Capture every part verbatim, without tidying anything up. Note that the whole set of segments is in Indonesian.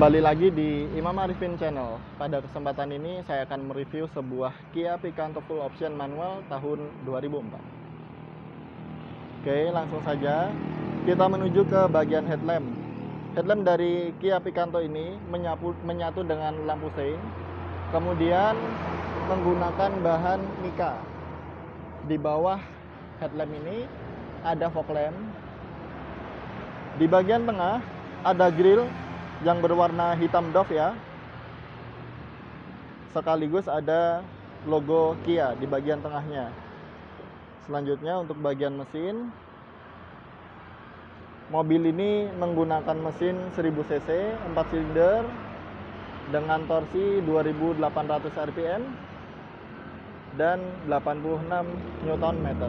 Kembali lagi di Imam Arifin Channel. Pada kesempatan ini saya akan mereview sebuah Kia Picanto Full Option manual tahun dua ribu empat. Oke, langsung saja kita menuju ke bagian headlamp. Headlamp dari Kia Picanto ini menyapu, menyatu dengan lampu sein, kemudian menggunakan bahan mica. Di bawah headlamp ini ada fog lamp. Di bagian tengah ada grill yang berwarna hitam doff ya. Sekaligus ada logo Kia di bagian tengahnya. Selanjutnya untuk bagian mesin, mobil ini menggunakan mesin seribu cc empat silinder dengan torsi dua ribu delapan ratus R P M dan delapan puluh enam newton meter.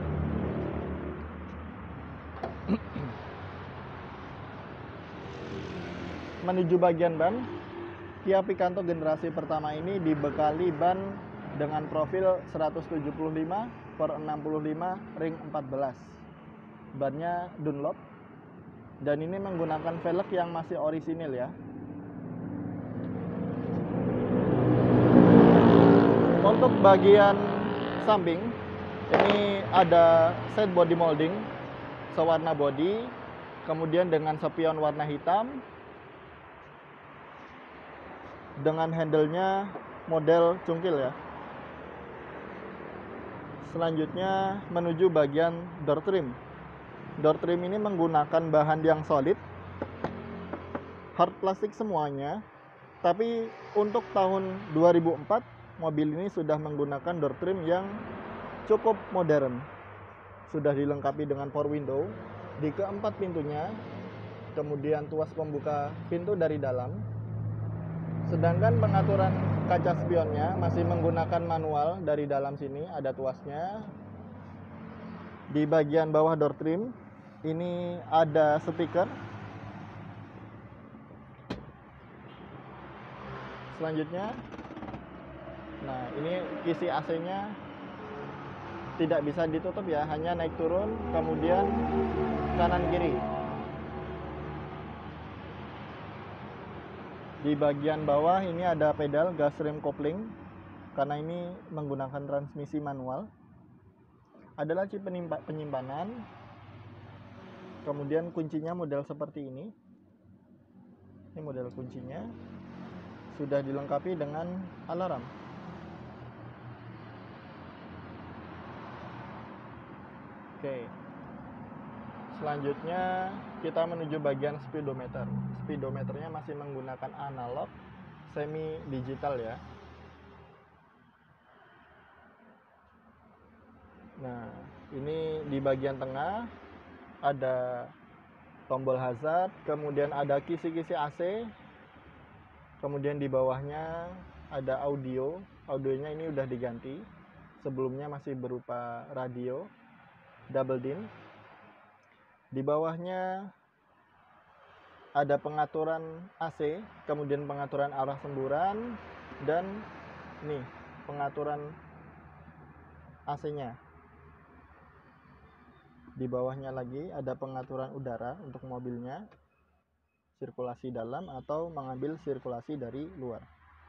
Menuju bagian ban, Kia Picanto generasi pertama ini dibekali ban dengan profil seratus tujuh puluh lima per enam puluh lima ring empat belas. Bannya Dunlop dan ini menggunakan velg yang masih orisinil ya. Untuk bagian samping ini ada set body molding sewarna body, kemudian dengan spion warna hitam, dengan handle-nya model cungkil ya. Selanjutnya menuju bagian door trim. Door trim ini menggunakan bahan yang solid, hard plastik semuanya. Tapi untuk tahun dua ribu empat, mobil ini sudah menggunakan door trim yang cukup modern. Sudah dilengkapi dengan power window di keempat pintunya, kemudian tuas pembuka pintu dari dalam. Sedangkan pengaturan kaca spionnya masih menggunakan manual dari dalam sini, ada tuasnya. Di bagian bawah door trim ini ada speaker. Selanjutnya, nah ini kisi A C-nya tidak bisa ditutup ya, hanya naik turun, kemudian kanan kiri. Di bagian bawah ini ada pedal gas rem kopling, karena ini menggunakan transmisi manual. Ada laci penyimpanan, kemudian kuncinya model seperti ini. Ini model kuncinya, sudah dilengkapi dengan alarm. Oke, selanjutnya kita menuju bagian speedometer. Speedometernya masih menggunakan analog semi digital ya. Nah, ini di bagian tengah ada tombol hazard, kemudian ada kisi-kisi A C, kemudian di bawahnya ada audio. Audionya ini udah diganti, sebelumnya masih berupa radio double din. Di bawahnya ada pengaturan A C, kemudian pengaturan arah semburan, dan nih pengaturan A C-nya. Di bawahnya lagi ada pengaturan udara untuk mobilnya, sirkulasi dalam atau mengambil sirkulasi dari luar.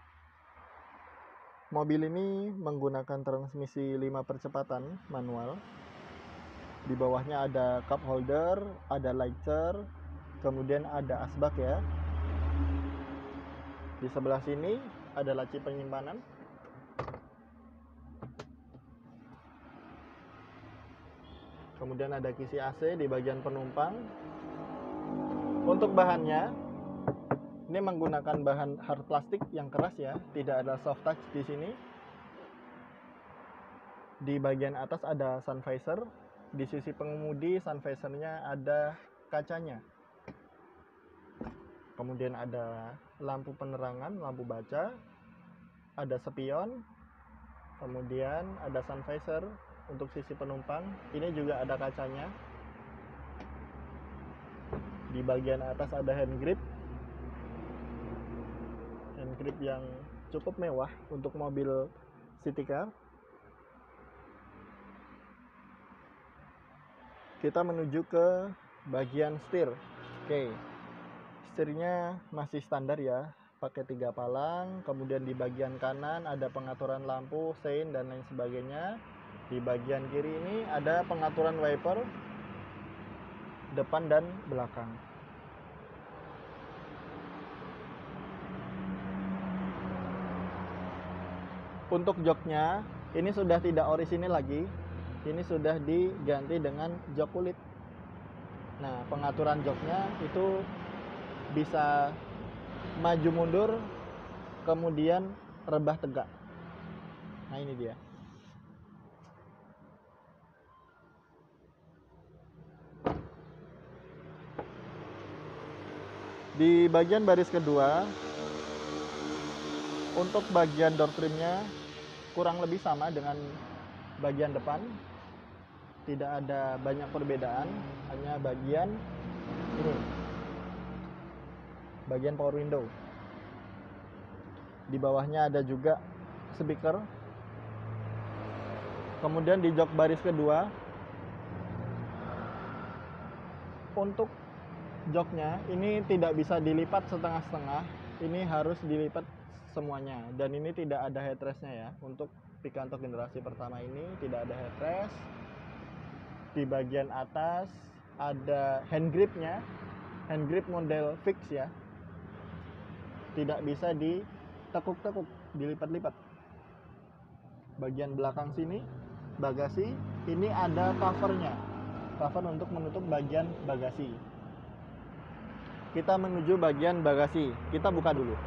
Mobil ini menggunakan transmisi lima percepatan manual. Di bawahnya ada cup holder, ada lighter, kemudian ada asbak ya. Di sebelah sini ada laci penyimpanan. Kemudian ada kisi A C di bagian penumpang. Untuk bahannya, ini menggunakan bahan hard plastik yang keras ya, tidak ada soft touch di sini. Di bagian atas ada sun visor. Di sisi pengemudi sun visornya ada kacanya. Kemudian ada lampu penerangan, lampu baca, ada spion, kemudian ada sun visor untuk sisi penumpang. Ini juga ada kacanya. Di bagian atas ada hand grip, hand grip yang cukup mewah untuk mobil city car. Kita menuju ke bagian setir. Oke, setirnya masih standar ya, pakai tiga palang. Kemudian di bagian kanan ada pengaturan lampu, sein dan lain sebagainya. Di bagian kiri ini ada pengaturan wiper depan dan belakang. Untuk joknya ini sudah tidak orisinil lagi, ini sudah diganti dengan jok kulit. Nah, pengaturan joknya itu bisa maju mundur, kemudian rebah tegak. Nah, ini dia. Di bagian baris kedua, untuk bagian door trimnya kurang lebih sama dengan bagian depan, tidak ada banyak perbedaan, hanya bagian ini, bagian power window. Di bawahnya ada juga speaker. Kemudian di jok baris kedua, untuk joknya ini tidak bisa dilipat setengah-setengah, ini harus dilipat semuanya. Dan ini tidak ada headrestnya ya. Untuk Picanto generasi pertama ini tidak ada headrest. Di bagian atas ada hand gripnya, hand grip model fix ya, tidak bisa ditekuk-tekuk, dilipat-lipat. Bagian belakang sini bagasi, ini ada covernya, cover untuk menutup bagian bagasi. Kita menuju bagian bagasi, kita buka dulu.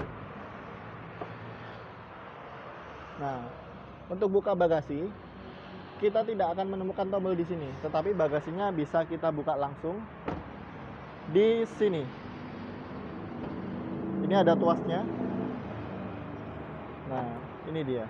Nah, untuk buka bagasi kita tidak akan menemukan tombol di sini, tetapi bagasinya bisa kita buka langsung di sini. Ini ada tuasnya. Nah, ini dia.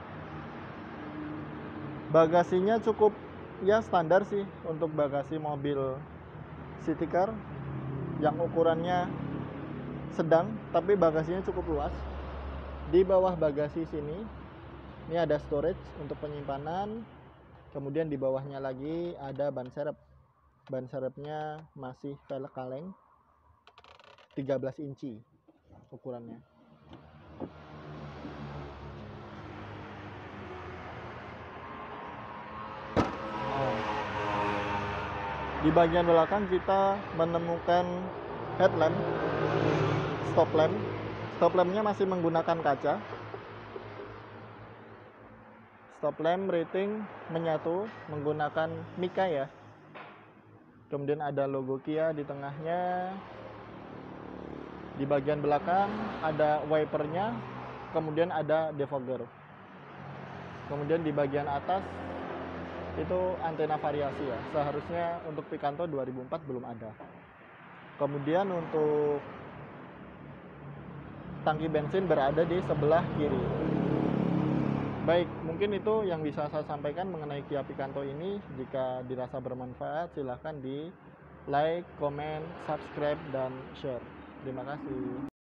Bagasinya cukup ya standar sih untuk bagasi mobil city car yang ukurannya sedang, tapi bagasinya cukup luas. Di bawah bagasi sini, ini ada storage untuk penyimpanan. Kemudian di bawahnya lagi ada ban serep. Ban serepnya masih velg kaleng tiga belas inci ukurannya. Nah, di bagian belakang kita menemukan headlamp, stop lamp. Stop lampnya masih menggunakan kaca. Stop lamp rating menyatu menggunakan Mika ya. Kemudian ada logo Kia di tengahnya. Di bagian belakang ada wipernya, kemudian ada defogger. Kemudian di bagian atas itu antena variasi ya. Seharusnya untuk Picanto dua ribu empat belum ada. Kemudian untuk tangki bensin berada di sebelah kiri. Baik, mungkin itu yang bisa saya sampaikan mengenai Kia Picanto ini. Jika dirasa bermanfaat, silahkan di like, comment, subscribe, dan share. Terima kasih.